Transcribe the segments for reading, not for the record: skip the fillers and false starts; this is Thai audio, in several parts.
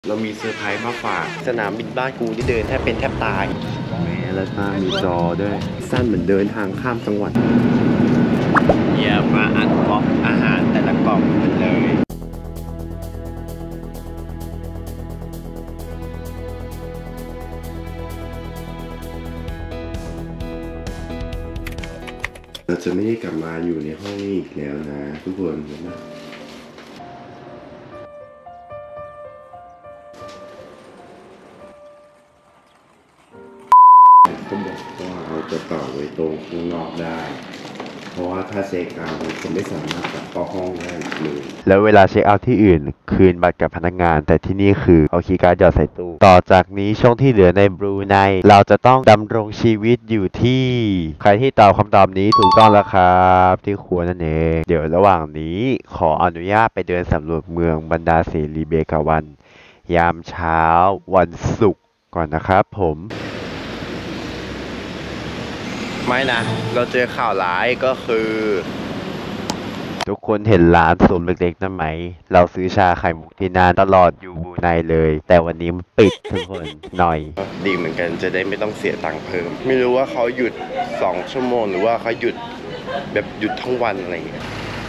เรามีเซอร์ไพรส์มาฝากสนามบินบ้านกูที่เดินแทบเป็นแทบตายแหมแล้วตามีจอด้วยสั้นเหมือนเดินทางข้ามจังหวัดอย่ามาอัดบล็อกอาหารแต่ละกล่องมันเลยเราจะไม่ได้กลับมาอยู่ในห้องนี้อีกแล้วนะทุกคนนะก็บอกว่าเราจะต่อไว้ตรงข้างนอกได้เพราะว่าถ้าเช็คเอาท์จะไม่สามารถกลับเข้าห้องได้เลยแล้วเวลาเช็คเอาท์ที่อื่นคืนบัตรกับพนักงานแต่ที่นี่คือเอาคีย์การ์ดหยอดใส่ตู้ต่อจากนี้ช่วงที่เหลือในบรูไนเราจะต้องดำรงชีวิตอยู่ที่ใครที่ตอบคำตอบนี้ถูกต้องแล้วครับที่ครัวนั่นเองเดี๋ยวระหว่างนี้ขออนุญาตไปเดินสำรวจเมืองบรรดาเสรีเบกาวันยามเช้าวันศุกร์ก่อนนะครับผมไม่นะเราเจอข่าวร้ายก็คือทุกคนเห็นร้านซุ้มเล็กๆนั่นไหมเราซื้อชาไข่มุกที่นานตลอดอยู่บรูไนเลยแต่วันนี้มันปิดทุกคนหน่อยดีเหมือนกันจะได้ไม่ต้องเสียตังค์เพิ่มไม่รู้ว่าเขาหยุด2 ชั่วโมงหรือว่าเขาหยุดแบบหยุดทั้งวันอะไรอย่างเงี้ย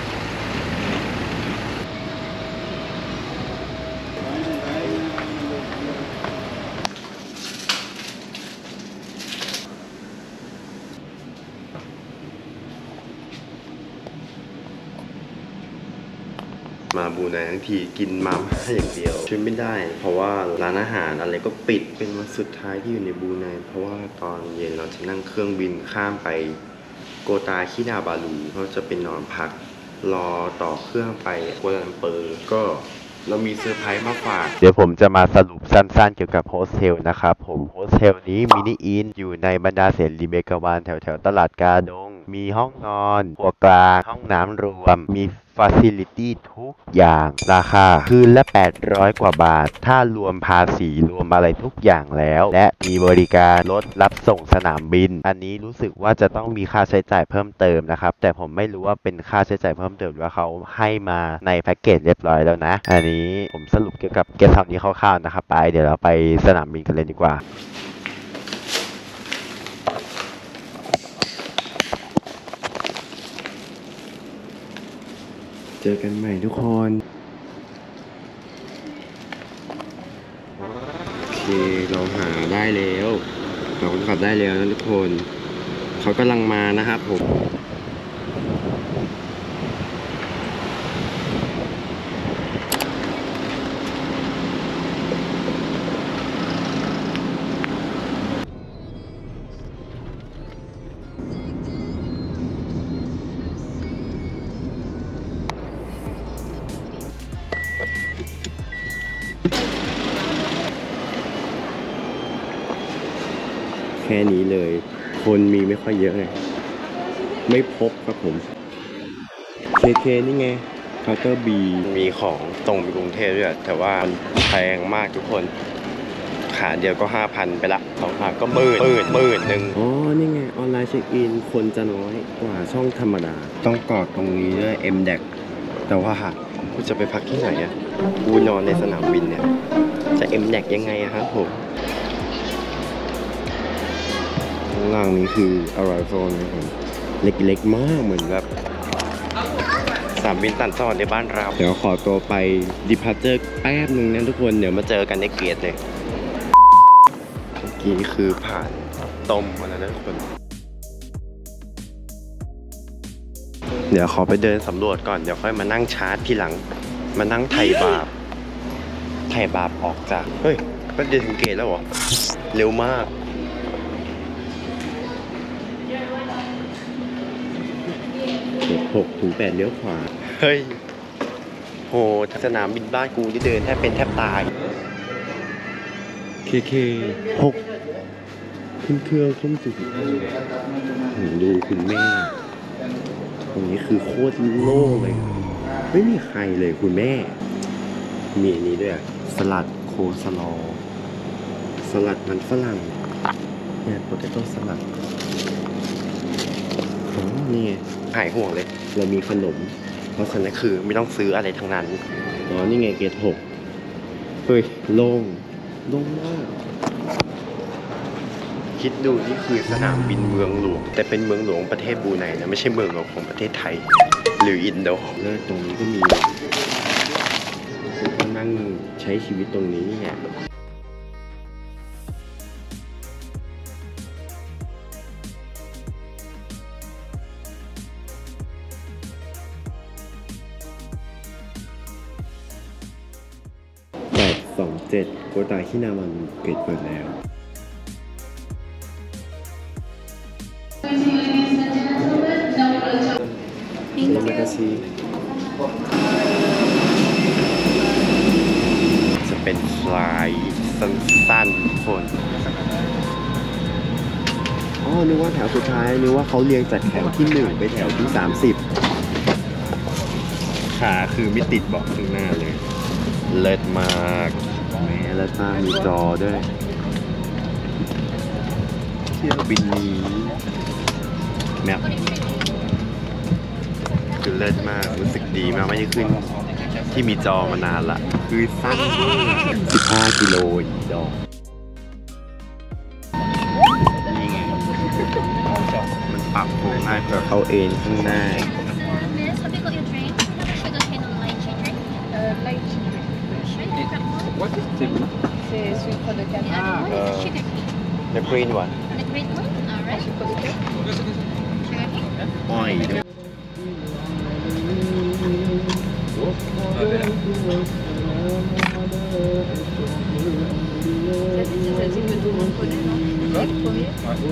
มาบรูไนทั้งทีกินมาม่าอย่างเดียวช่วยไม่ได้เพราะว่าร้านอาหารอะไรก็ปิดเป็นวันสุดท้ายที่อยู่ในบรูไนเพราะว่าตอนเย็นเราจะนั่งเครื่องบินข้ามไปโกตาคินาบาลูเราจะเป็นนอนพักรอต่อเครื่องไปกัวลาลัมเปอร์ก็เรามีเซอร์ไพรส์มาฝากเดี๋ยวผมจะมาสรุปสั้นๆเกี่ยวกับโฮสเทลนะครับผมโฮสเทลนี้มินิอินอยู่ในบรรดาเสรีเบกาวานแถวๆตลาดกาดงมีห้องนอนครัวกลางห้องน้ำรวมมีฟาซิลิตี้ทุกอย่างราคาคืนละ800 กว่าบาทถ้ารวมภาษีรวมอะไรทุกอย่างแล้วและมีบริการรถรับส่งสนามบินอันนี้รู้สึกว่าจะต้องมีค่าใช้จ่ายเพิ่มเติมนะครับแต่ผมไม่รู้ว่าเป็นค่าใช้จ่ายเพิ่มเติมหรือว่าเขาให้มาในแพ็กเกจเรียบร้อยแล้วนะอันนี้ผมสรุปเกี่ยวกับเกสต์เฮาส์นี้คร่าวๆนะครับไปเดี๋ยวเราไปสนามบินกันเลยดีกว่าเจอกันใหม่ทุกคนโอเคเราหาได้แล้วเราขับได้แล้วนะทุกคนเขากำลังมานะครับผมแค่นี้เลยคนมีไม่ค่อยเยอะไงไม่พบครับผมเคนี่ไงเคาน์เตอร์บีมีของตรงไปกรุงเทพด้วยแต่ว่าแพงมากทุกคนขาเดียวก็ 5,000 ไปละ2 ขาก็หมื่นหนึ่งอ๋อนี่ไงออนไลน์เช็คอินคนจะน้อยกว่าช่องธรรมดาต้องกรอกตรงนี้ด้วย MDAC แต่ว่ากูจะไปพักที่ไหนอ่ะกูนอนในสนามบินเนี่ยจะ MDAC ยังไงอะครับผมข้างล่างนี้คือ Arrival นะครับผมเล็กๆมากเหมือนแบบสนามบินต่างจังหวัดในบ้านเราเดี๋ยวขอตัวไป Departure แป๊บนึงนะทุกคนเดี๋ยวมาเจอกันในเกตเลยเมื่อกี้คือผ่านต้มมาแล้วนะทุกคนเดี๋ยวขอไปเดินสำรวจก่อนเดี๋ยวค่อยมานั่งชาร์จทีหลังมานั่งไถ่บาปออกจากเฮ้ยก็เดินถึงเกตแล้วเหรอเร็วมาก6-8เลี้ยวขวาเฮ้ยโหสนามบินบ้านกูที่เดินแทบเป็นแทบตายเค6ขึ้นเครื่องทุ่ม45ดูคุณแม่ตรงนี้คือโคตรโล่งเลยไม่มีใครเลยคุณแม่มีอันนี้ด้วยสลัดโคสลอสลัดมันฝรั่งเนี่ยโปเตโต้สลัดอ๋อนี่หายห่วงเลยเรามีขนมเพราะฉะนั้นคือไม่ต้องซื้ออะไรทั้งนั้นอ๋อนี่ไงเกต6 ฮ้ยโล่งมากคิดดูนี่คือสนามบินเมืองหลวงแต่เป็นเมืองหลวงประเทศบรูไนนะไม่ใช่เมืองหลวงของประเทศไทยหรืออินโดแล้วตรงนี้ก็มีคนนั่งใช้ชีวิตตรงนี้เนี่ย827โกตาคินามันเปิดแล้วจะเป็นไฟล์สั้นๆทุกคนนึกว่าแถวสุดท้ายนึกว่าเขาเรียงจากแถวที่1ไปแถวที่30ขาคือไม่ติดเบาะข้างหน้าเลยเลิศมากแม้เลิศมากมีจอด้วยเที่ยวบินนี้แมปคือเลิศมากรู้สึกดีมากไม่ได้ขึ้นที่มีจอมานานละคือสั้น15 กิโลอีกดอกนี่ไงมันปรับโครงง่ายเพื่อเขาเองข้างหน้า C'est sucre de canne. The green one The green one? Alright. Sugar cane? อ้อยด้วย C'est que tout le monde connaît, non? C'est le premier?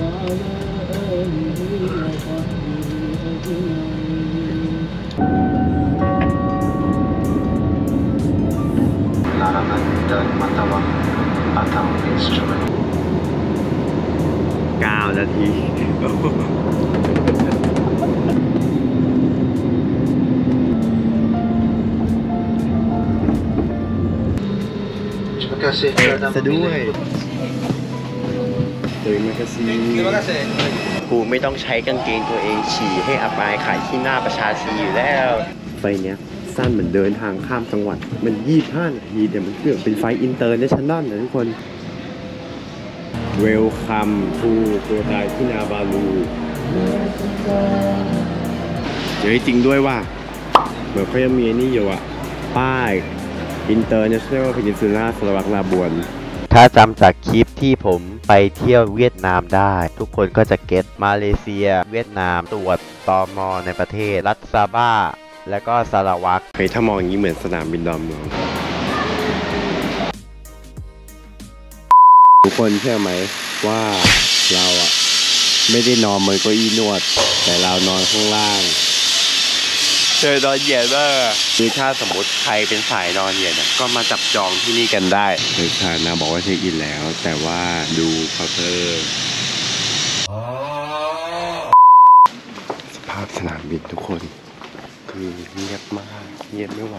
Larangan dan matawang atau instrumen 9 นาที Terima kasih ซะด้วยTerima kasih ครูไม่ต้องใช้กางเกงตัวเองฉี่ให้อับอายขายที่หน้าประชาชีอยู่แล้วไฟเนี้ยสั้นเหมือนเดินทางข้ามจังหวัดมัน25 นาทีแต่มันเกือบเป็นไฟอินเตอร์เนชั่นแนลนะทุกคน Welcome to โกไดคินาบาลูเดี๋ยวจริงด้วยว่าเหมือนเขายังมีนี่อยู่อะป้าย International Peninsula Sarawak Labuan ถ้าจำจากคลิปที่ผมไปเที่ยวเวียดนามได้ทุกคนก็จะเก็ตมาเลเซียเวียดนามตรวจตม.ในประเทศรัฐซาบ้าแล้วก็สารวัตรถ้ามองอย่างนี้เหมือนสนามบินดอนเมืองทุกคนเชื่อไหมว่าเราอะไม่ได้นอนบนเก้าอี้นวดแต่เรานอนข้างล่างเจอนอนเหยียดมากคือถ้าสมมติใครเป็นสายนอนเหยียดก็มาจับจองที่นี่กันได้คือชานาบอกว่าเช็คอินแล้วแต่ว่าดูเคาน์เตอร์สภาพสนามบินทุกคนคือเงียบมากเงียบไม่ไหว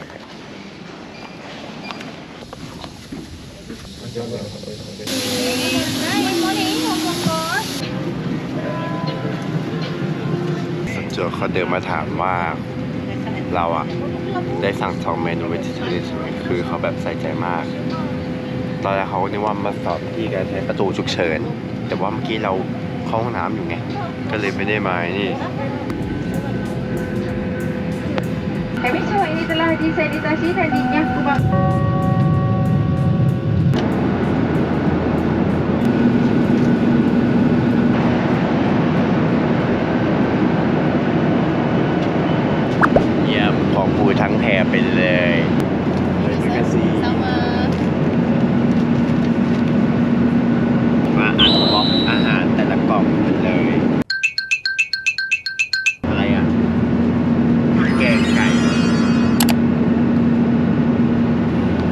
เจอเขาเดินมาถามว่าเราอะได้สั่ง2 เมนูเวจิเทเรียนใช่ไหมคือเขาแบบใส่ใจมากตอนแรกเขาคิดว่ามาสอนที่การใช้ประตูฉุกเฉินแต่ว่าเมื่อกี้เราเข้าห้องน้ำอยู่ไงก็เลยไม่ได้มานี่ Kami cowok ini telah disanitasi dan dinyah kubang. เยี่ยมของปูทั้งแถบไปเลยมาอัดบล็อกอาหารแต่ละกล่องไปเลยอะไรอ่ะแกงไก่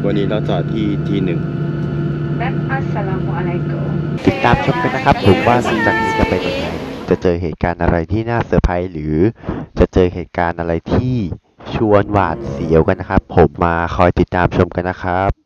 วันนี้เราจอดที่T1 Dan Assalamualaikum ติดตามชมกันนะครับผมว่าหลังจากนี้จะเป็นยังไงจะเจอเหตุการณ์อะไรที่น่าเซอร์ไพรส์หรือจะเจอเหตุการณ์อะไรที่ชวนหวาดเสียวกันนะครับผมมาคอยติดตามชมกันนะครับ